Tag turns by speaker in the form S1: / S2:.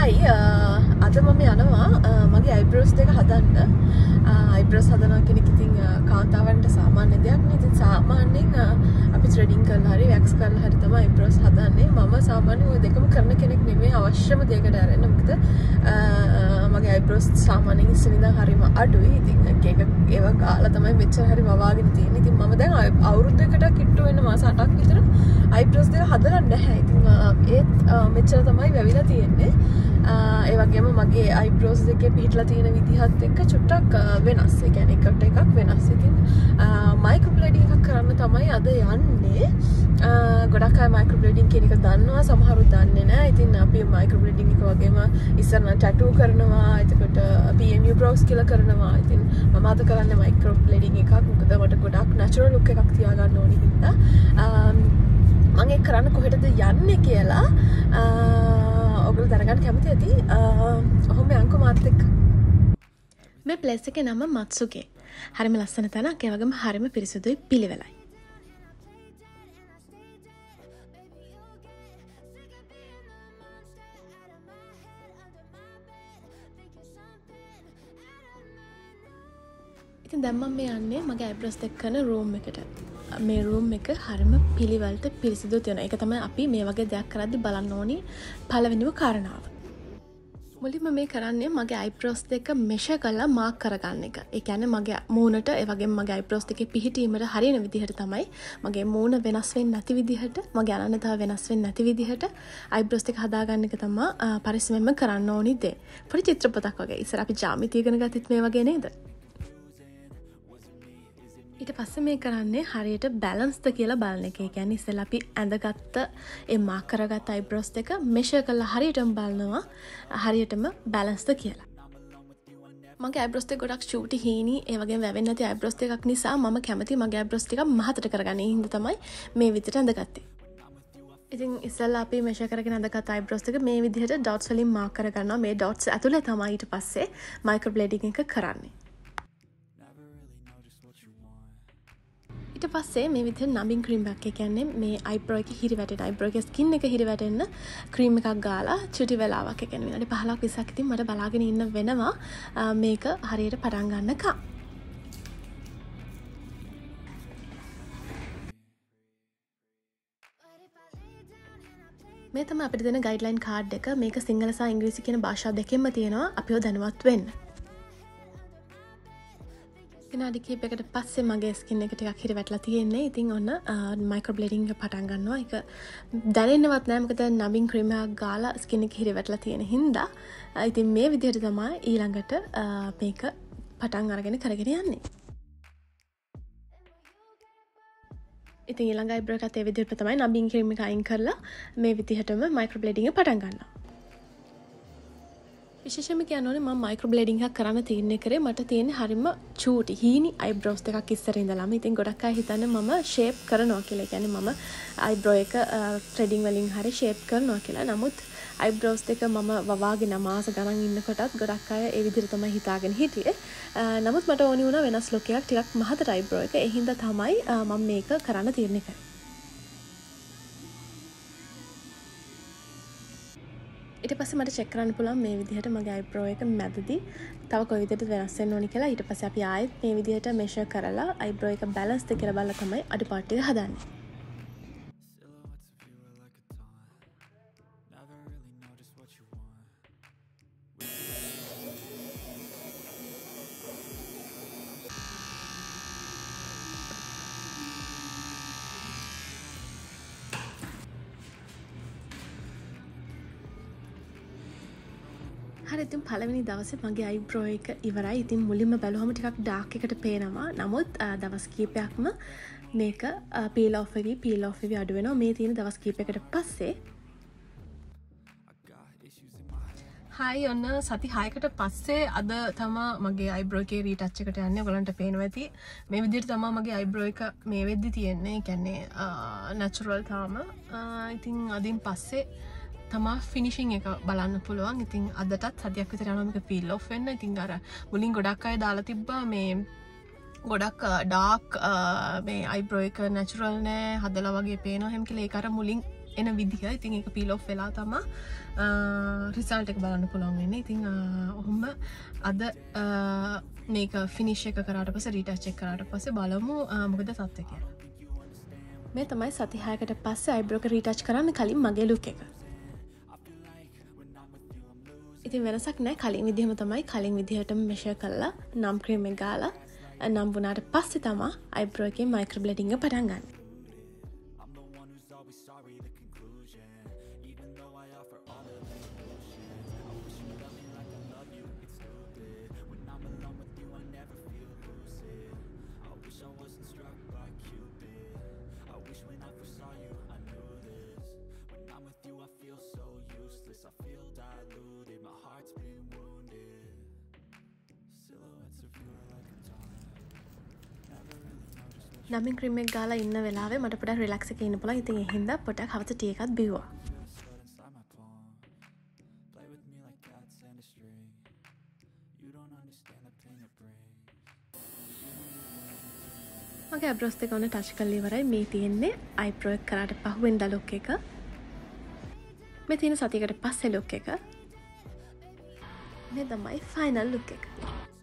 S1: Hi, අද මම යනවා මගේ eyebrows දෙක හදන්න. eyebrows හදනවා කියන එක ඉතින් කාන්තාවන්ට සාමාන්‍ය දෙයක් නේ. ඉතින් සාමාන්‍යයෙන් අපි threading කරලා හරි wax කරලා හරි තමයි eyebrows හදන්නේ. මම සාමාන්‍යයෙන් ওই දෙකම කරන කෙනෙක් නෙමෙයි අවශ්‍යම දෙයකට අරගෙන. මොකද මගේ eyebrows සාමාන්‍යයෙන් ඉස්සෙල්ලා හරිම අඩුයි. ඉතින් එක ඒවා ගාලා තමයි මෙච්චර හරි වවාගෙන තියෙන්නේ. ඉතින් මම දැන් අවුරුද්දකට කිට්ටු වෙන මාස 8ක් විතර eyebrows දෙක හදලා නැහැ. ඉතින් ඒත් මෙච්චර තමයි වැවිලා තියෙන්නේ. ඒ වගේම මගේ eyebrows දෙකේ පිහිටලා තියෙන විදිහත් එක්ක චුට්ටක් වෙනස්. ඒ කියන්නේ එකට එකක් වෙනස්. ඉතින් microblading එකක් කරන්න තමයි අද යන්නේ. ගොඩක් අය microblading කියන එක දන්නවා, සමහරු දන්නේ නැහැ. ඉතින් අපි microblading එක වගේම ඉස්සර නම් tattoo කරනවා, එතකොට PMU brows කියලා කරනවා. ඉතින් මම අද කරන්නේ microblading එකක්. මොකද මට ගොඩක් natural look එකක් තියාගන්න ඕනි හින්දා. මම ඒක කරන්න කොහෙටද යන්නේ කියලා ඔගොල්ලෝ දැනගන්න කැමති ඇති. ඔහොම යන්කෝ මාත් එක්ක. මේ ප්ලේස් එකේ නම මත්සුගේ. හරිම ලස්සන තැනක්. ඒ වගේම හරිම පිරිසිදුයි, පිළිවෙලයි. ඉතින් දැන් මම යන්නේ මගේ eyebrows දෙක කරන room එකට. මේ room එක හරිම පිළිවෙලට පිරිසිදු තියෙනවා. ඒක තමයි අපි මේ වගේ දෙයක් කරද්දි බලන්න ඕනි පළවෙනිම කාරණාව. මුලින්ම මේ කරන්නේ මගේ eyebrows දෙක measure කරලා mark කරගන්න එක. ඒ කියන්නේ මගේ මූණට ඒ වගේම මගේ eyebrows දෙකේ පිහිටීමට හරියන විදිහට තමයි මගේ මූණ වෙනස් වෙන්නේ නැති විදිහට, මගේ අනන්‍යතාව වෙනස් වෙන්නේ නැති විදිහට eyebrows දෙක හදාගන්න එක තමයි පරිස්සමෙන්ම කරන්න ඕනි දේ. පොඩි චිත්‍රපතක් වගේ. ඉස්සර අපි ජ්‍යාමිතිය ඉගෙන ගත්තත් මේ වගේ නේද? ඊට පස්සේ මේ කරන්නේ හරියට බැලන්ස්ද කියලා බලන එක. ඒ කියන්නේ ඉස්සෙල්ලා අපි ඇඳගත්ත ඒ මාක් කරගත්ත eyebrows දෙක මෙෂර් කරලා හරියටම බලනවා හරියටම බැලන්ස්ද කියලා. මගේ eyebrows දෙක ගොඩක් චූටි හීනි ඒ වගේම වැවෙන්නේ නැති eyebrows දෙකක් නිසා මම කැමති මගේ eyebrows ටික මහතට කරගන්න. ඒ හින්දා තමයි මේ විදිහට ඇඳගත්තේ. ඉතින් ඉස්සෙල්ලා අපි මෙෂර් කරගෙන ඇඳගත්ත eyebrows දෙක මේ විදිහට dots වලින් මාක් කරගන්නවා. මේ dots ඇතුලේ තමයි ඊට පස්සේ microblading එක කරන්නේ. ඊට පස්සේ මේ විදිහට numbing cream එකක්, ඒ කියන්නේ මේ eyebrow එක හිරි වැටෙන eyebrow එකේ skin එක හිරි වැටෙන්න cream එකක් ගාලා චුටි වෙලාවක්, ඒ කියන්නේ විනාඩි 15ක් 20ක් ඉතින් මට බලාගෙන ඉන්න වෙනවා මේක හරියට පටන් ගන්නකම්. මේ තමයි අපිට දෙන guideline card එක. මේක සිංහල සහ ඉංග්‍රීසි කියන භාෂා දෙකෙන්ම තියෙනවා. අපිව දැනුවත් වෙන්න. විනාඩි කිහිපයකට පස්සේ මගේ ස්කින් එක ටිකක් හිර වැටලා තියෙන්නේ. ඉතින් ඔන්න microblading එක පටන් ගන්නවා. ඒක දැනෙන්නවත් නැහැ. මොකද numbing cream එකක් ගාලා ස්කින් එක හිර වැටලා තියෙන හින්දා. ඉතින් මේ විදිහට තමයි ඊළඟට මේක පටන් අරගෙන කරගෙන යන්නේ. ඉතින් ඊළඟ eyebrow එකත් ඒ විදිහට තමයි numbing cream එක අයින් කරලා මේ විදිහටම microblading එක පටන් ගන්නවා. විශේෂයෙන්ම කියන්න ඕනේ මම microblading එකක් කරන්න තීරණය කරේ. මට තියෙන්නේ හරිම චූටි හීනි eyebrows දෙකක් ඉස්සර ඉඳලාම. ඉතින් ගොඩක් අය හිතන්නේ මම shape කරනවා කියලා. ඒ කියන්නේ මම eyebrow එක threading වලින් හරි shape කරනවා කියලා. නමුත් eyebrows දෙක මම වවාගෙන මාස ගණන් ඉන්නකොටත් ගොඩක් අය ඒ විදිහට තමයි හිතාගෙන හිටියේ. නමුත් මට ඕනි වුණා වෙනස් look එකක්, ටිකක් මහතට eyebrow එක. ඒ හින්දා තමයි මම මේක කරන්න තීරණය කරේ. ඊට පස්සේ මට චෙක් කරන්න පුළුවන් මේ විදිහට මගේ eyebrow එක මැදදී තව කොයි විදිහට වෙනස් වෙන්න ඕනි කියලා. ඊට පස්සේ අපි ආයෙත් මේ විදිහට measure කරලා eyebrow එක balance ද කියලා බලලා තමයි අඩුපාඩු ටික හදන්නේ. හරි, ඉතින් පළවෙනි දවසේ මගේ eyebrow එක ඉවරයි. ඉතින් මුලින්ම බැලුවම ටිකක් dark එකට පේනවා. නමුත් දවස් කීපයක්ම මේක peel off වෙවි අඩු වෙනවා. මේ තියෙන දවස් කීපයකට පස්සේ හයි ඔන්න සති 6කට පස්සේ අද තමයි මගේ eyebrow එකේ retouch එකට යන්නේ. ඔයගලන්ට පේනවා ඇති. මේ විදිහට තමයි මගේ eyebrow එක මේ වෙද්දි තියෙන්නේ. ඒ කියන්නේ natural තාම. ඉතින් අදින් පස්සේ තමා ෆිනිෂිං එක බලන්න පුළුවන්. ඉතින් අදටත් සතියක් විතර යනවා මේක පීල් ඔෆ් වෙන්න. ඉතින් අර මුලින් ගොඩක් අය දාලා තිබ්බා මේ ගොඩක් ඩාර්ක් මේ eyebrow එක natural නෑ හදලා වගේ පේනවා හැම කියලා. ඒක අර මුලින් එන විදිහ. ඉතින් ඒක පීල් ඔෆ් වෙලා තමයි රිසල්ට් එක බලන්න පුළුවන් වෙන්නේ. ඉතින් ඔහොම අද මේක ෆිනිෂ් එක කරාට පස්සේ රීටච් එක කරාට පස්සේ බලමු මොකද තත්ත්වය කියලා. මේ තමයි සති 6කට පස්සේ අයිබ්‍රෝ එක රීටච් කරන්න කලින් මගේ ලුක් එක. ඉතින් වෙනසක් නැහැ. කලින් විදිහම තමයි කලින් විදිහටම මෙෂර් කරලා නම් ක්‍රීම් එක ගාලා නම් වුණාට පස්සේ තමයි අයිබ්‍රෝ එකේ මයික්‍රෝබ්ලේඩින්ග් එක පටන් ගන්න. නමින් ක්‍රීම් එක ගාලා ඉන්න වෙලාවේ මට පොඩක් රිලැක්ස් එකේ ඉන්න පුළුවන්. ඉතින් ඒ හින්දා පොඩක් හවස ටී එකක් බිව්වා. මගේ අයිබ්‍රෝස් දෙක ඔන්න ටච් කරලා ඉවරයි. මේ තියෙන්නේ අයිබ්‍රෝ එක කරාට පහුවෙන්දා ලුක් එක. මේ තියෙන සතියකට පස්සේ ලුක් එක. මේ තමයි ෆයිනල් ලුක් එක.